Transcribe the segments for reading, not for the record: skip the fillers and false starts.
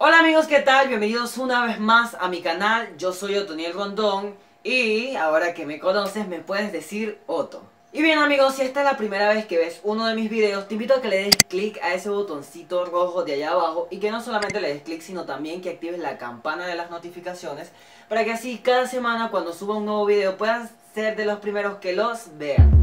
Hola amigos, ¿qué tal? Bienvenidos una vez más a mi canal. Yo soy Otoniel Rondón y ahora que me conoces me puedes decir Otto. Y bien amigos, si esta es la primera vez que ves uno de mis videos, te invito a que le des clic a ese botoncito rojo de allá abajo y que no solamente le des clic, sino también que actives la campana de las notificaciones para que así cada semana cuando suba un nuevo video puedas ser de los primeros que los vean.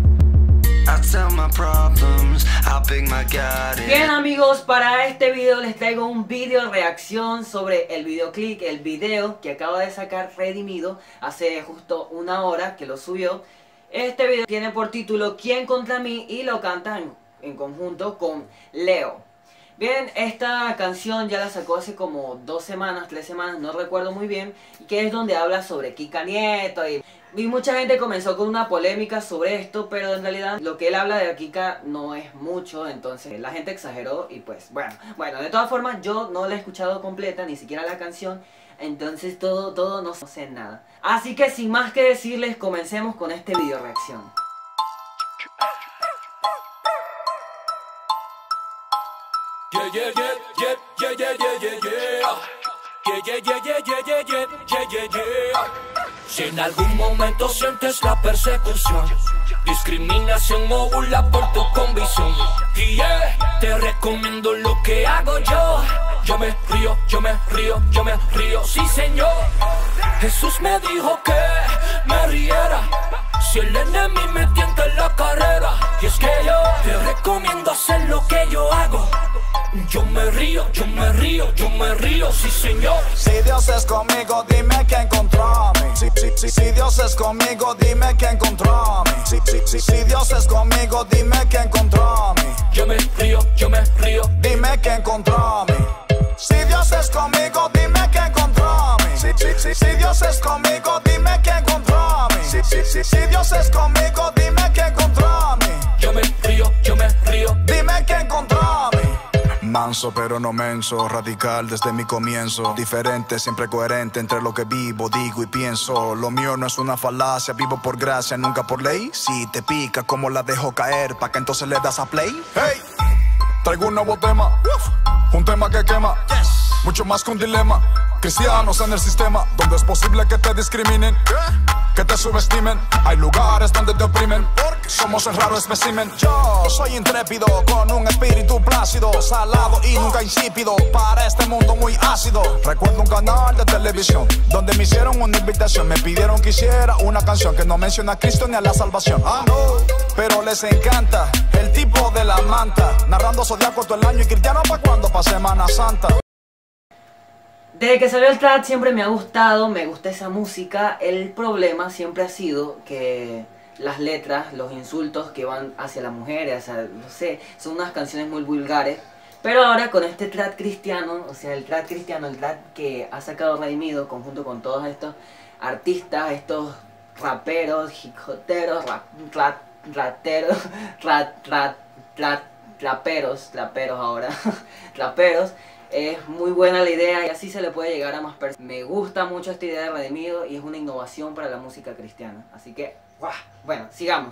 Bien amigos, para este video les traigo un video reacción sobre el videoclip, el video que acaba de sacar Redimido hace justo una hora que lo subió. Este video tiene por título ¿Quién contra mí? Y lo canta en conjunto con Leo. Bien, esta canción ya la sacó hace como 2 semanas, 3 semanas, no recuerdo muy bien, y que es donde habla sobre Kika Nieto y mucha gente comenzó con una polémica sobre esto, pero en realidad lo que él habla de Kika no es mucho, entonces la gente exageró y pues bueno, de todas formas yo no la he escuchado completa, ni siquiera la canción, entonces todo no sé nada. Así que sin más que decirles, comencemos con este video reacción. Si en algún momento sientes la persecución, discriminación o burla por tu convicción, te recomiendo lo que hago yo. Yo me río, sí señor. Jesús me dijo que me riera si el enemigo me tienta en la carrera. Y es que yo te recomiendo hacer lo que yo hago. Yo me río, sí señor. Si Dios es conmigo, dime quién contra mí. Si Dios es conmigo, dime quién contra mí. Si Dios es conmigo, dime quién contra mí. Yo me río, dime quién contra mí. Si Dios es conmigo, dime quién contra mí. Si Dios es conmigo, dime quién contra mí. Si Dios es conmigo, dime quién contra mí. Yo me río, dime quién contra mí. Manso pero no menso, radical desde mi comienzo. Diferente, siempre coherente entre lo que vivo, digo y pienso. Lo mío no es una falacia, vivo por gracia, nunca por ley. Si te pica, ¿cómo la dejo caer? ¿Pa' que entonces le das a play? Hey, traigo un nuevo tema, un tema que quema, mucho más que un dilema. Cristianos en el sistema, donde es posible que te discriminen, que te subestimen. Hay lugares donde te oprimen, somos el raro espécimen. Yo soy intrépido, con un espíritu plácido, salado y nunca insípido, para este mundo muy ácido. Recuerdo un canal de televisión, donde me hicieron una invitación. Me pidieron que hiciera una canción que no menciona a Cristo ni a la salvación. Ah no, pero les encanta el tipo de la manta, narrando zodiaco todo el año y cristiano pa' cuando, pa' Semana Santa. Desde que salió el trap siempre me ha gustado, me gusta esa música. El problema siempre ha sido que las letras, los insultos que van hacia las mujeres, no sé, son unas canciones muy vulgares. Pero ahora con este trap cristiano, o sea, el trap que ha sacado Redimido conjunto con todos estos artistas, estos raperos, hijoteros, raperos ahora, raperos. Es muy buena la idea y así se le puede llegar a más personas. Me gusta mucho esta idea de Redimido y es una innovación para la música cristiana. Así que, bueno, sigamos.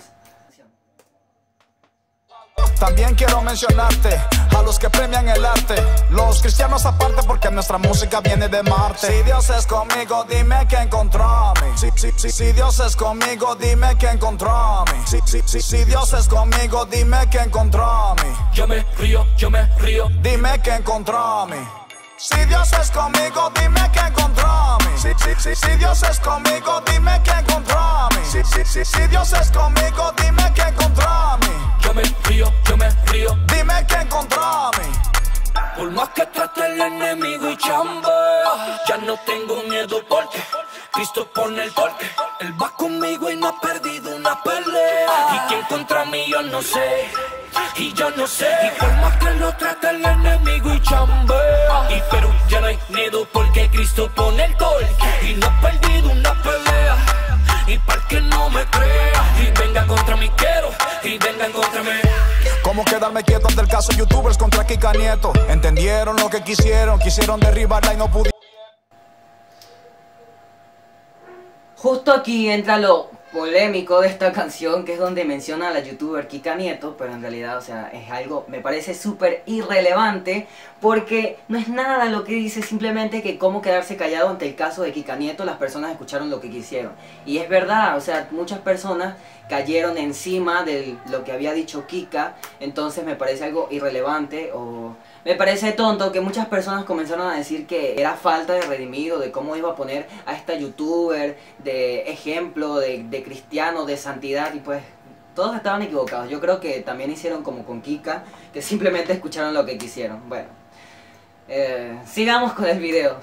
También quiero mencionarte a los que premian el arte, los cristianos aparte porque nuestra música viene de Marte. Si Dios es conmigo, dime quién contra mí. Si Dios es conmigo, dime quién contra mí. Si Dios es conmigo, dime quién contra mí. Yo me río, dime quién contra mí. Si Dios es conmigo, dime quién contra mí. Si Dios es conmigo, dime quién contra mí. Si Dios es conmigo, dime quién contra mí. Yo me río, dime quién contra mí. Por más que trate el enemigo y chambea, ya no tengo miedo porque Cristo pone el torque. Él va conmigo y no ha perdido una pelea. Y quién contra mí yo no sé, y yo no sé. Y por más que lo trate el enemigo y chambea, pero ya no hay miedo porque Cristo pone el torque. Y no ha perdido una pelea. Y para que no me crea y venga contra mí quiero, y vengan contra mí. ¿Cómo quedarme quieto ante el caso youtubers contra Kika Nieto? Entendieron lo que quisieron derribarla y no pudieron. Justo aquí entra lo polémico de esta canción, que es donde menciona a la youtuber Kika Nieto, pero en realidad, o sea, es algo, me parece súper irrelevante, porque no es nada lo que dice, simplemente que cómo quedarse callado ante el caso de Kika Nieto. Las personas escucharon lo que quisieron, y es verdad, o sea, muchas personas cayeron encima de lo que había dicho Kika, entonces me parece algo irrelevante, o me parece tonto que muchas personas comenzaron a decir que era falta de redimido, de cómo iba a poner a esta youtuber de ejemplo, de cristiano, de santidad, y pues todos estaban equivocados. Yo creo que también hicieron como con Kika, que simplemente escucharon lo que quisieron. Bueno, sigamos con el video.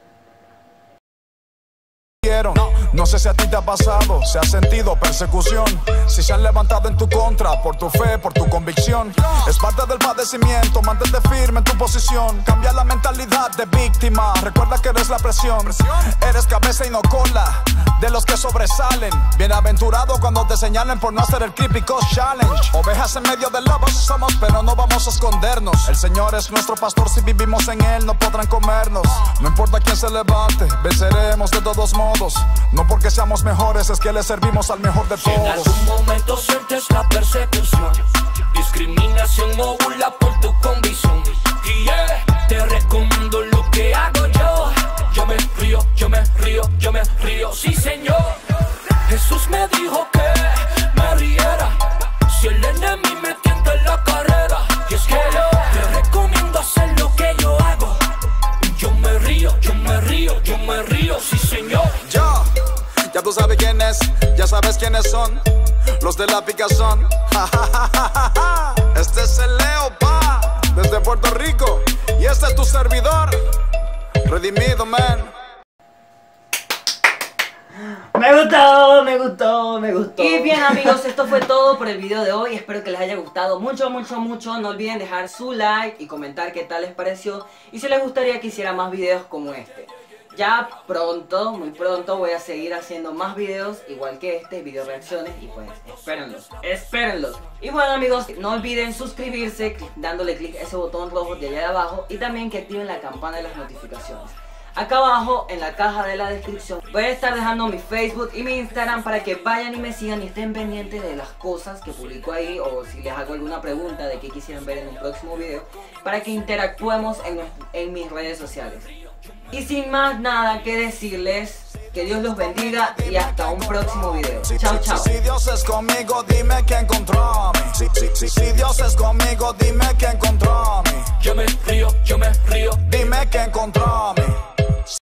No sé si a ti te ha pasado, si has sentido persecución, si se han levantado en tu contra por tu fe, por tu convicción. Es parte del padecimiento, mantente firme en tu posición. Cambia la mentalidad de víctima, recuerda que eres la presión. Eres cabeza y no cola, de los que sobresalen. Bienaventurado cuando te señalen por no hacer el Creepy Coast Challenge. Ovejas en medio del lobo somos, pero no vamos a escondernos. El Señor es nuestro pastor, si vivimos en Él no podrán comernos. No importa quién se levante, venceremos de todos modos. No porque seamos mejores, es que le servimos al mejor de todos. Si en algún momento sientes la persecución, discriminación o burla por tu convicción, te recomiendo lo que hago yo. Yo me río, yo me río, yo me río, sí señor. Jesús me dijo que me riera si el enemigo me tienta en la carrera. Y es que yo te recomiendo hacer lo que yo hago. Yo me río, yo me río, yo me río, sí señor. Ya tú sabes quién es, ya sabes quiénes son los de la picazón. Este es el Leo, pa, desde Puerto Rico. Y este es tu servidor, redimido, man. Me gustó, me gustó, me gustó. Y bien amigos, esto fue todo por el video de hoy. Espero que les haya gustado mucho, mucho, mucho. No olviden dejar su like y comentar qué tal les pareció, y si les gustaría que hiciera más videos como este. Ya pronto, muy pronto, voy a seguir haciendo más videos igual que este, video reacciones, y pues espérenlos, espérenlos. Y bueno amigos, no olviden suscribirse dándole clic a ese botón rojo de allá de abajo, y también que activen la campana de las notificaciones. Acá abajo en la caja de la descripción voy a estar dejando mi Facebook y mi Instagram para que vayan y me sigan y estén pendientes de las cosas que publico ahí, o si les hago alguna pregunta de qué quisieran ver en un próximo video, para que interactuemos en mis redes sociales. Y sin más nada que decirles, que Dios los bendiga y hasta un próximo video. Chao, chao. Si Dios es conmigo, dime quién contra mí. Si Dios es conmigo, dime quién contra mí. Yo me río, yo me río. Dime quién contra mí.